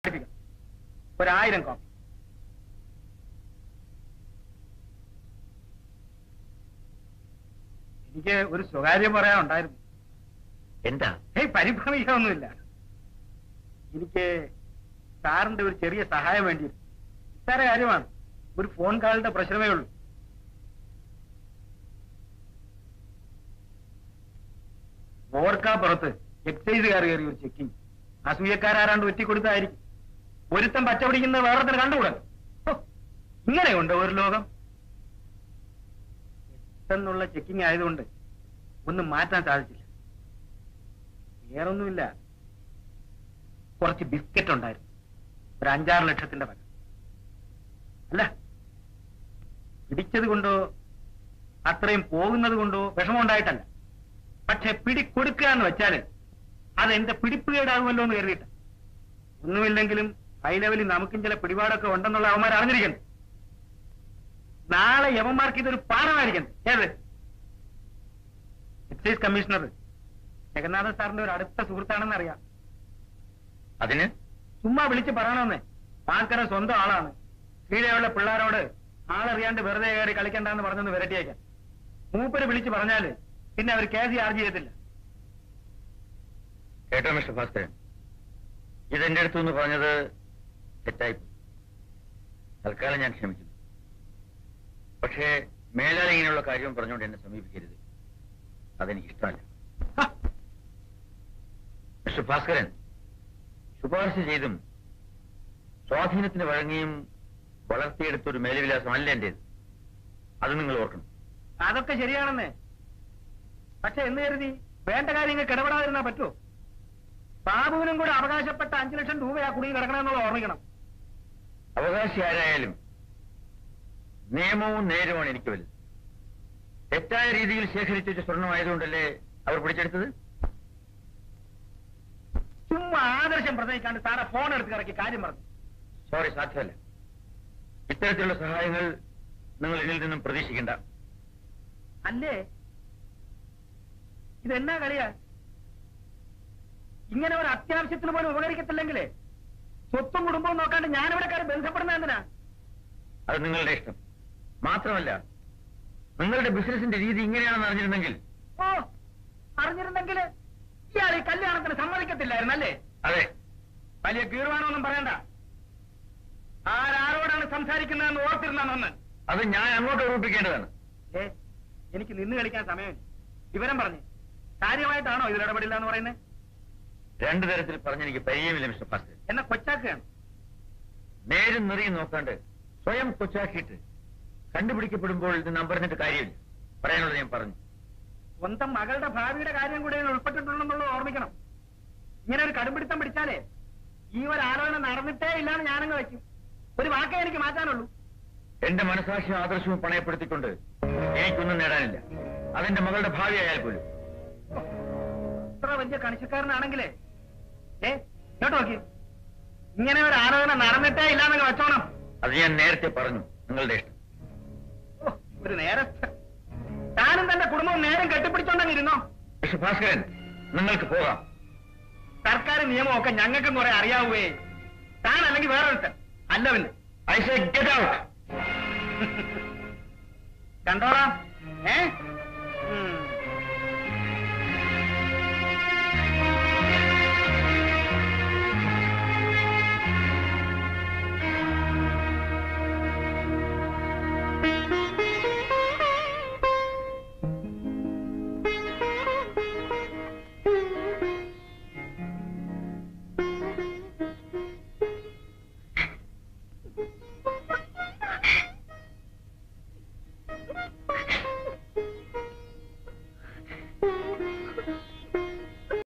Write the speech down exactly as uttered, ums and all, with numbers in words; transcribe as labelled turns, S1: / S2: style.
S1: ഒരായിരം കോപ്പി. എനിക്ക് ഒരു സ്വകാര്യം പറയാനുണ്ടായിരുന്നു.
S2: എന്താ?
S1: ഏയ് പരിഭ്രമിക്കാനൊന്നുമില്ല. എനിക്ക് സാറിന്റെ ഒരു ചെറിയ സഹായം വേണ്ടിയിരുന്നു. ഇത്ര കാര്യമാണ്, ഒരു ഫോൺ കാളിന്റെ പ്രശ്നമേ ഉള്ളൂ. ഓർക്കാപ്പുറത്ത് എക്സൈസുകാർ കയറി ഒരു ചെക്കിങ്. അസൂയക്കാരാണ്ട് ഒറ്റിക്കൊടുത്തായിരിക്കും. ഒരുത്തം പച്ച പിടിക്കുന്നത് വേറൊരുത്തന് കണ്ടുകൂടാ. ഇങ്ങനെയുണ്ടോ ഒരു ലോകം? പെട്ടെന്നുള്ള ചെക്കിങ് ആയതുകൊണ്ട് ഒന്നും മാറ്റാൻ സാധിച്ചില്ല. വേറൊന്നുമില്ല, കുറച്ച് ബിസ്ക്കറ്റ് ഉണ്ടായിരുന്നു, ഒരു അഞ്ചാറ് ലക്ഷത്തിന്റെ വക. അല്ല, പിടിച്ചത് കൊണ്ടോ അത്രയും പോകുന്നത് കൊണ്ടോ വിഷമമുണ്ടായിട്ടല്ല. പക്ഷെ പിടിക്കൊടുക്കുക എന്ന് വെച്ചാല് അത് എന്റെ പിടിപ്പുകേടാകുമല്ലോ എന്ന് കരുതിയിട്ട. ഒന്നുമില്ലെങ്കിലും ഹൈ ലെവലിൽ നമുക്കും ചില പിടിപാടൊക്കെ ഉണ്ടെന്നുള്ള അവന്മാർ അറിഞ്ഞിരിക്കുന്നു. നാളെ യവന്മാർക്ക് ഇതൊരു പാഠമായിരിക്കണം. ഏത്? എക്സൈസ് കമ്മീഷണർ ജഗന്നാഥൻ സാറിന്റെ ഒരു അടുത്ത സുഹൃത്താണെന്ന് അറിയാം.
S2: അതിന്
S1: ചുമ്മാ വിളിച്ച് പറയണമെന്നേ. പാൽക്കര സ്വന്തം ആളാണ്. കീഴെയുള്ള പിള്ളേരോട് ആളറിയാണ്ട് വെറുതെ കയറി കളിക്കണ്ടെന്ന് പറഞ്ഞൊന്ന് വിരട്ടിയേക്കാം. മൂപ്പര് വിളിച്ച് പറഞ്ഞാല് പിന്നെ അവർ കേസ് ചാർജ് ചെയ്യത്തില്ല.
S2: കേട്ടോ മിസ്റ്റർ ഭാസ്കരൻ, ഇതെന്റെ അടുത്തുനിന്ന് പറഞ്ഞത് തെറ്റായി. തൽക്കാലം ഞാൻ ക്ഷമിക്കുന്നു. പക്ഷേ മേലാൽ ഇങ്ങനെയുള്ള കാര്യം പറഞ്ഞുകൊണ്ട് എന്നെ സമീപിക്കരുത്. അതെനിക്ക് ഇഷ്ടമല്ല. മിസ്റ്റർ ഭാസ്കരൻ, ശുപാർശ ചെയ്തും സ്വാധീനത്തിന് വഴങ്ങിയും വളർത്തിയെടുത്തൊരു മേലവിലാസം അല്ല എന്റേത്. അത് നിങ്ങൾ ഓർക്കണം.
S1: അതൊക്കെ ശരിയാണെന്നേ. പക്ഷെ എന്ന് കരുതി വേണ്ട കാര്യങ്ങൾ കിടപെടാതിരുന്നാ പറ്റുമോ? ബാബുവിനും കൂടെ അവകാശപ്പെട്ട അഞ്ചു ലക്ഷം രൂപയാ കുടുങ്ങി കിടക്കണമെന്നുള്ള ഓർമ്മിക്കണം.
S2: അവകാശി ആരായാലും നിയമവും നേരവുമാണ് എനിക്ക് വലുത്. തെറ്റായ രീതിയിൽ ശേഖരിച്ചു വെച്ച സ്വർണമായതുകൊണ്ടല്ലേ അവർ പിടിച്ചെടുത്തത്?
S1: ചുമ്മാ ആദർശം പ്രസംഗിക്കാണ്ട് സാറെ ഫോൺ എടുത്ത് കിടക്കി കാര്യം പറഞ്ഞു.
S2: സോറി, സാധ്യമല്ല. ഇത്തരത്തിലുള്ള സഹായങ്ങൾ നിങ്ങൾ എന്നിൽ നിന്നും പ്രതീക്ഷിക്കേണ്ട.
S1: അല്ലേ, ഇതെന്നാ കളിയാ? ഇങ്ങനെ ഒരു അത്യാവശ്യത്തിന് പോലും ഉപകരിക്കത്തില്ലെങ്കിലേ സ്വത്തും കുടുംബവും നോക്കാണ്ട് ഞാനിവിടെക്കാരെ ബന്ധപ്പെടുന്ന എന്തിനാ?
S2: അത് നിങ്ങളുടെ ഇഷ്ടം. മാത്രമല്ല, നിങ്ങളുടെ ബിസിനസിന്റെ രീതി ഇങ്ങനെയാണെന്ന് അറിഞ്ഞിരുന്നെങ്കിൽ.
S1: ഓ, അറിഞ്ഞിരുന്നെങ്കിൽ ഇയാൾ ഈ കല്യാണത്തിന് സമ്മതിക്കത്തില്ലായിരുന്നല്ലേ?
S2: അതെ.
S1: വലിയ കീർവാണമൊന്നും പറയണ്ട. ആരാരോടാണ് സംസാരിക്കുന്നതെന്ന് ഓർത്തിരുന്നാന്ന്.
S2: അത് ഞാൻ അങ്ങോട്ട് ഓർമ്മിപ്പിക്കേണ്ടതാണ്.
S1: ഏ, എനിക്ക് നിന്ന് കളിക്കാൻ സമയമില്ല. വിവരം പറഞ്ഞു കാര്യമായിട്ടാണോ ഇതിൽ ഇടപെടില്ല എന്ന് പറയുന്നത്?
S2: രണ്ടു തരത്തിൽ പറഞ്ഞെനിക്ക് പരിചയമില്ല മിസ്റ്റർ ഭാസ്കരൻ.
S1: എന്നെ കൊച്ചാക്കുകയാണ്.
S2: നേരും നിറയും നോക്കാണ്ട് സ്വയം കൊച്ചാക്കിയിട്ട് കണ്ടുപിടിക്കപ്പെടുമ്പോൾ ഇത് നമ്പറിഞ്ഞിട്ട് കാര്യമില്ല. പറയാനുള്ളത് ഞാൻ പറഞ്ഞു.
S1: സ്വന്തം മകളുടെ ഭാവിയുടെ കാര്യം കൂടെ ഉൾപ്പെട്ടിട്ടുണ്ടെന്നുള്ളത് ഓർമ്മിക്കണം. ഇങ്ങനെ ഒരു കടുംപിടുത്തം പിടിച്ചാലേ ഈ ഒരു ആലോചന നടന്നിട്ടേ ഇല്ലാന്ന് ഞാനങ്ങ് വയ്ക്കും. ഒരു വാക്കേ എനിക്ക് മാറ്റാനുള്ളൂ.
S2: എന്റെ മനസാക്ഷിയും ആദർശവും പണയപ്പെടുത്തിക്കൊണ്ട് എനിക്കൊന്നും നേടാനില്ല. അതെന്റെ മകളുടെ ഭാവി ആയാൽ പോലും.
S1: ഇത്ര വലിയ കണിശക്കാരനാണെങ്കിലേ ഏ കേട്ടോ നോക്കി, ഇങ്ങനെ ഒരു ആലോചന നടന്നിട്ടേ ഇല്ലാന്നങ്ങ് വെച്ചോണം.
S2: അത് ഞാൻ നേരത്തെ പറഞ്ഞു. നിങ്ങളുടെ ഇഷ്ടം.
S1: ഒരു നേരത്തെ താനും തന്റെ കുടുംബവും നേരം കെട്ടിപ്പിടിച്ചോണ്ടെങ്കിരുന്നോ?
S2: മിസ്റ്റർ ഭാസ്കരൻ, നിങ്ങൾക്ക് പോകാം.
S1: സർക്കാർ നിയമമൊക്കെ ഞങ്ങൾക്കും കുറെ അറിയാവേ. താൻ അല്ലെങ്കിൽ വേറൊരുത്തൻ അല്ല. പിന്നെ
S2: ഐ സേ ഗെറ്റ് ഔട്ട്.
S1: കണ്ടോളാം. ഏ